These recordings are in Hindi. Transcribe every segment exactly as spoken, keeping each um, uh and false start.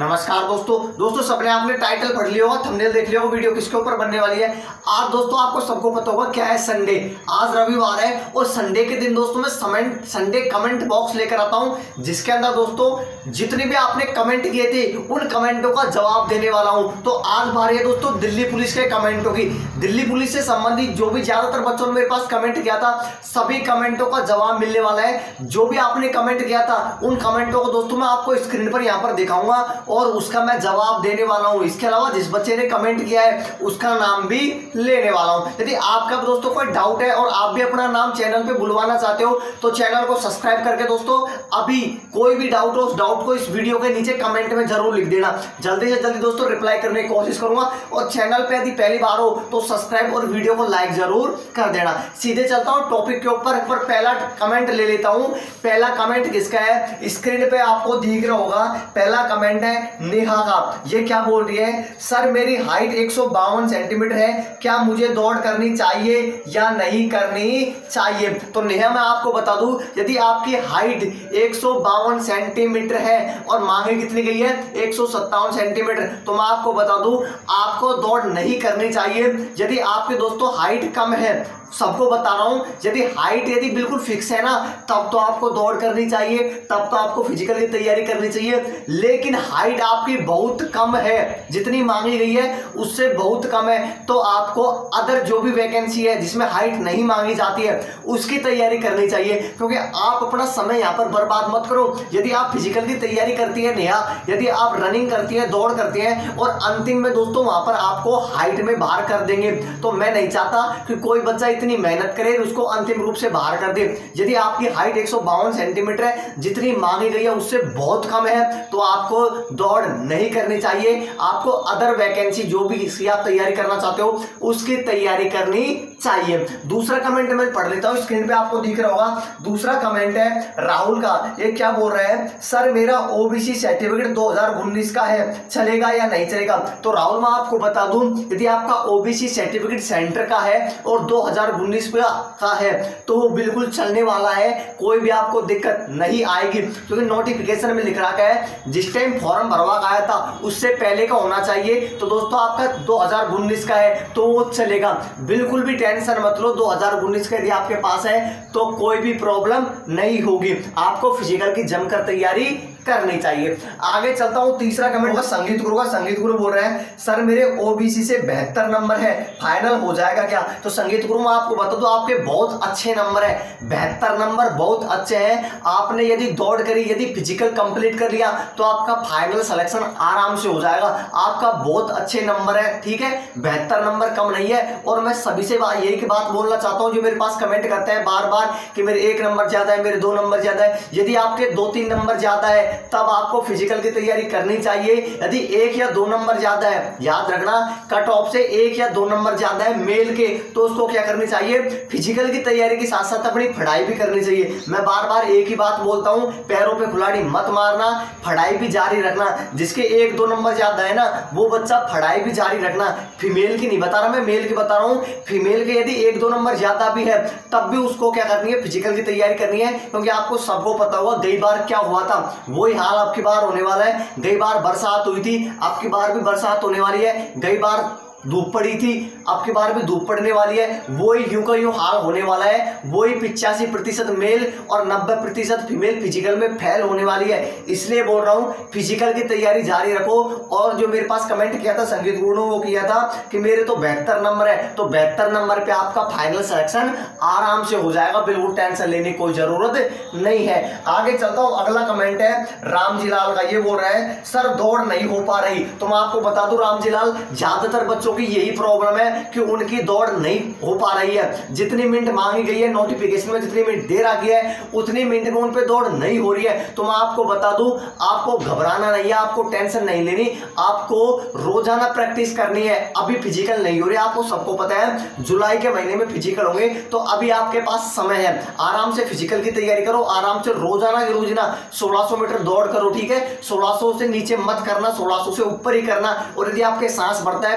नमस्कार दोस्तों दोस्तों सबने आपने टाइटल पढ़ लिया होगा, थंबनेल देख लिया होगा, वीडियो किसके ऊपर बनने वाली है। आज दोस्तों आपको सबको पता होगा क्या है संडे। आज रविवार है और संडे के दिन दोस्तों मैं समेंट संडे कमेंट बॉक्स लेकर आता हूं, जिसके अंदर दोस्तों जितने भी आपने कमेंट किए थे उन कमेंटों का जवाब देने वाला हूं। तो आज बारी है दोस्तों दिल्ली पुलिस के कमेंटों की। दिल्ली पुलिस से संबंधित जो भी ज्यादातर बच्चों ने मेरे पास कमेंट किया था, सभी कमेंटों का जवाब मिलने वाला है। जो भी आपने कमेंट किया था उन कमेंटों को दोस्तों मैं आपको स्क्रीन पर यहाँ पर दिखाऊंगा और उसका मैं जवाब देने वाला हूं। इसके अलावा जिस बच्चे ने कमेंट किया है उसका नाम भी लेने वाला हूं। यदि आपका दोस्तों कोई डाउट है और आप भी अपना नाम चैनल पे बुलवाना चाहते हो तो चैनल को सब्सक्राइब करके दोस्तों अभी कोई भी डाउट हो उस डाउट को इस वीडियो के नीचे कमेंट में जरूर लिख देना। जल्दी से जल्दी दोस्तों रिप्लाई करने की कोशिश करूंगा और चैनल पे यदि पहली बार हो तो सब्सक्राइब और वीडियो को लाइक जरूर कर देना। सीधे चलता हूं टॉपिक के ऊपर। पर पहला कमेंट ले लेता हूं। पहला कमेंट किसका है, स्क्रीन पे आपको दिख रहा होगा। पहला कमेंट है नेहा का। ये क्या बोल रही है, सर मेरी हाइट एक सौ बावन सेंटीमीटर है, क्या मुझे दौड़ करनी चाहिए या नहीं करनी चाहिए। तो नेहा मैं आपको बता दूं, यदि आपकी हाइट एक सौ बावन सेंटीमीटर है और मांगे कितनी गई है एक सौ सत्तावन सेंटीमीटर, तो मैं आपको बता दूं आपको दौड़ नहीं करनी चाहिए। यदि आपके दोस्तों हाइट कम है, सबको बता रहा हूं, यदि हाइट यदि बिल्कुल फिक्स है ना तब तो आपको दौड़ करनी चाहिए, तब तो आपको फिजिकल की तैयारी करनी चाहिए। लेकिन हाइट आपकी बहुत कम है, जितनी मांगी गई है उससे बहुत कम है, तो आपको अदर जो भी वैकेंसी है जिसमें हाइट नहीं मांगी जाती है उसकी तैयारी करनी चाहिए। क्योंकि आप अपना समय यहाँ पर बर्बाद मत करो। यदि आप फिजिकल की तैयारी करती है नेहा, यदि आप रनिंग करती है, दौड़ करती है और अंतिम में दोस्तों वहां पर आपको हाइट में बाहर कर देंगे, तो मैं नहीं चाहता कि कोई बच्चा इतनी मेहनत करे उसको अंतिम रूप से बाहर कर दे। यदि आपकी हाइट एक सौ बावन सेंटीमीटर है, जितनी मांगी गई है उससे बहुत कम है, तो आपको दौड़ नहीं करनी चाहिए। आपको अदर वैकेंसी जो भी इसकी आप तैयारी करना चाहते हो उसकी तैयारी करनी चाहिए। दूसरा कमेंट मैं पढ़ लेता हूं, स्क्रीन पे आपको दिख रहा होगा। दूसरा कमेंट है राहुल का। ये क्या बोल रहा है, सर मेरा ओबीसी सर्टिफिकेट दो हज़ार उन्नीस का है, चलेगा या नहीं चलेगा। तो राहुल मैं आपको बता दूं, यदि आपका ओबीसी सर्टिफिकेट सेंटर का है और दो हज़ार उन्नीस का है तो वो बिल्कुल चलने वाला है, कोई भी आपको दिक्कत नहीं आएगी। क्योंकि नोटिफिकेशन में लिख रखा है जिस टाइम फॉर्म भरवा आया था उससे पहले का होना चाहिए। तो दोस्तों आपका दो हज़ार उन्नीस का है तो वो चलेगा, बिल्कुल भी टेंशन मत लो। दो हज़ार उन्नीस का यदि आपके पास है तो कोई भी प्रॉब्लम नहीं होगी, आपको फिजिकल की जमकर तैयारी करनी चाहिए। आगे चलता हूं, तीसरा कमेंट का संगीत गुरु का। संगीत गुरु बोल रहे हैं, सर मेरे ओबीसी से बेहतर नंबर है, फाइनल हो जाएगा क्या। तो संगीत गुरु मैं आपको बता दूं आपके बहुत अच्छे नंबर है, बेहतर नंबर बहुत अच्छे हैं। आपने यदि दौड़ करी, यदि फिजिकल कंप्लीट कर लिया तो आपका फाइनल सिलेक्शन आराम से हो जाएगा। आपका बहुत अच्छे नंबर है, ठीक है, बेहतर नंबर कम नहीं है। और मैं सभी से यही की बात बोलना चाहता हूं जो मेरे पास कमेंट करते हैं बार बार कि मेरे एक नंबर ज्यादा है, मेरे दो नंबर ज्यादा है। यदि आपके दो तीन नंबर ज्यादा है तब आपको फिजिकल की तैयारी करनी चाहिए। यदि एक या दो नंबर ज्यादा है, याद रखना कट ऑफ से एक या दो नंबर ज्यादा है मेल के, तो उसको क्या करनी चाहिए, फिजिकल की तैयारी के साथ साथ अपनी पढ़ाई भी करनी चाहिए। मैं बार बार एक ही बात बोलता हूं, पैरों पे कुल्हाड़ी मत मारना, पढ़ाई भी जारी रखना। जिसके एक दो नंबर ज्यादा है ना वो बच्चा पढ़ाई भी जारी रखना। फीमेल की नहीं बता रहा मैं, मेल की बता रहा हूं। फीमेल के यदि एक दो नंबर ज्यादा भी है तब भी उसको क्या करनी है, फिजिकल की तैयारी करनी है। क्योंकि आपको सबको पता होगा कई बार क्या हुआ था, वही हाल आपकी बार होने वाला है। कई बार बरसात हुई थी, आपकी बार भी बरसात होने वाली है। कई बार धूप पड़ी थी, आपकी बार भी धूप पड़ने वाली है। वही यूं का यूं हाल होने वाला है। वही पिचासी प्रतिशत मेल और नब्बे प्रतिशत फीमेल फिजिकल में फेल होने वाली है। इसलिए बोल रहा हूं फिजिकल की तैयारी जारी रखो। और जो मेरे पास कमेंट किया था संगीत गुरु ने, वो किया था कि मेरे तो बेहतर नंबर है, तो बेहतर नंबर पे आपका फाइनल सिलेक्शन आराम से हो जाएगा, बिल्कुल टेंशन लेने की कोई जरूरत नहीं है। आगे चलता हूं, अगला कमेंट है रामजी लाल का। ये बोल रहे हैं, सर दौड़ नहीं हो पा रही। तो मैं आपको बता दूं रामजी लाल, ज्यादातर बच्चों की यही प्रॉब्लम है कि उनकी दौड़ नहीं हो पा रही है। जितनी मिनट मांगी गई है नोटिफिकेशन में, जितनी मिनट दे रखी है उतनी मिनट में उन पे दौड़ नहीं हो रही है। तो मैं आपको बता दूं आपको घबराना नहीं है, आपको टेंशन नहीं लेनी, आपको रोजाना प्रैक्टिस करनी है। अभी फिजिकल नहीं हो रही, आपको सबको पता है जुलाई के महीने में फिजिकल होंगे, तो अभी आपके पास समय है, आराम से फिजिकल की तैयारी करो। आराम से रोजाना की रोजाना सोलह सौ मीटर दौड़ करो, ठीक है। सोलह सौ से नीचे मत करना, सोलह सौ से ऊपर ही करना। और यदि आपके सांस बढ़ता है, पैरों में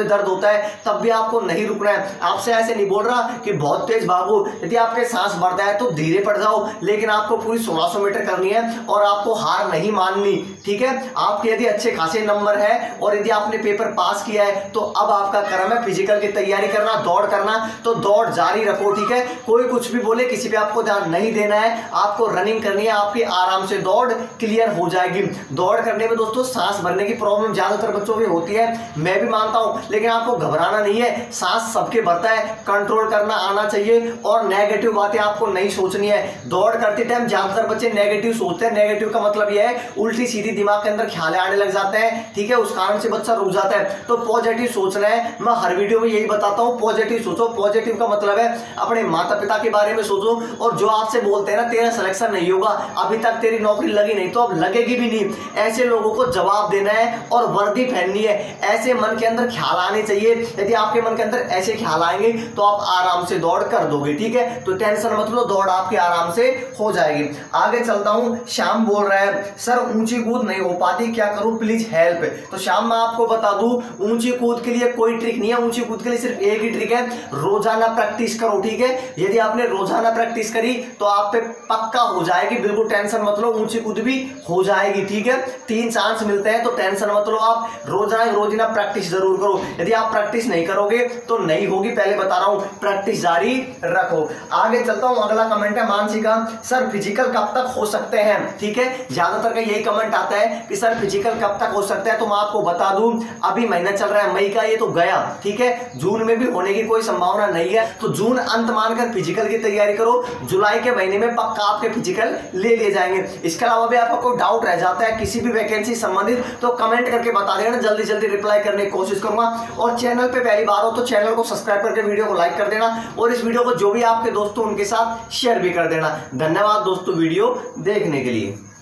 में दर्द होता है तब भी आपको नहीं रुकना है। आपसे ऐसे नहीं बोल रहा कि बहुत तेज भागो, यदि आपके सांस बढ़ता है तो धीरे पड़ जाओ, लेकिन आपको पूरी सोलह सौ मीटर करनी है और आपको हार नहीं माननी, ठीक है। आपके यदि अच्छे खासे नंबर है और यदि आपने पेपर पास किया है तो अब आपका कर्म है फिजिकल की तैयारी करना, दौड़ करना, तो दौड़ जारी रखो, ठीक है। कोई कुछ भी बोले किसी पे आपको ध्यान नहीं देना है, आपको रनिंग करनी है, आपकी आराम से दौड़ क्लियर हो जाएगी। दौड़ करने में दोस्तों सांस भरने की प्रॉब्लम ज्यादातर बच्चों की होती है, मैं भी मानता हूं, लेकिन आपको घबराना नहीं है, सांस सबके भरता है, कंट्रोल करना आना चाहिए और नेगेटिव बातें आपको नहीं सोचनी है। दौड़ करते टाइम ज्यादातर बच्चे नेगेटिव सोचते हैं, नेगेटिव का मतलब यह है उल्टी सीधी दिमाग के अंदर ख्याल आने लग जाते हैं, ठीक है, उस कारण से बच्चा रुक जाता है। तो पॉजिटिव सोचना है, मैं हर वीडियो में यही बताता हूं, पॉजिटिव सोचो। पॉजिटिव का मतलब है अपने माता पिता के बारे में सोचो, और जो आपसे बोलते हैं ना तेरा सिलेक्शन नहीं होगा, अभी तक तेरी नौकरी लगी नहीं तो अब लगेगी भी नहीं, ऐसे लोगों को जवाब देना है और वर्दी पहननी है, ऐसे मन के अंदर ख्याल आने चाहिए। यदि आपके मन के अंदर ऐसे ख्याल आएंगे तो आप आराम से दौड़ कर दोगे, ठीक है। तो टेंशन मत लो, दौड़ आपकी आराम से हो जाएगी। आगे चलता हूं, श्याम बोल रहा है सर ऊंची कूद नहीं हो पाती, क्या करूं प्लीज हेल्प। तो श्याम मैं आपको बता दूं, ऊंची कूद के लिए कोई ट्रिक नहीं है, ऊंची कूद के लिए सिर्फ एक ही ट्रिक है, रोजाना प्रैक्टिस करो, ठीक है। यदि आपने रोजाना प्रैक्टिस करी तो आप पे पक्का हो जाएगी, बिल्कुल टेंशन मत लो, ऊंची कूद भी हो जाएगी, ठीक है। तीन चांस मिलते हैं तो टेंशन मत लो, आप रोजाना रोजाना प्रैक्टिस जरूर करो। यदि आप प्रैक्टिस नहीं करोगे तो नहीं होगी, पहले बता रहा हूं, प्रैक्टिस जारी रखो। आगे चलता हूं, अगला कमेंट है मानसिका, सर फिजिकल कब तक हो सकते हैं, ठीक है। ज्यादातर का यही कमेंट आता है कि सर फिजिकल कब तक हो सकता है, तो मैं आपको बता दूं अभी महीना चल रहा है मई का, ये तो गया, ठीक है, जून में भी होने की कोई संभावना नहीं है, तो जून अंत मानकर फिजिकल की तैयारी करो, जुलाई के महीने में पक्का आपके फिजिकल ले लिए जाएंगे। इसके अलावा भी आपको कोई डाउट रह जाता है किसी भी वैकेंसी संबंधित तो कमेंट करके बता देना, जल्दी जल्दी रिप्लाई करने की कोशिश करूंगा। और चैनल पे पहली बार हो तो चैनल को सब्सक्राइब करके वीडियो को लाइक कर देना, और इस वीडियो को जो भी आपके दोस्तों उनके साथ शेयर भी कर देना। धन्यवाद दोस्तों वीडियो देखने के लिए।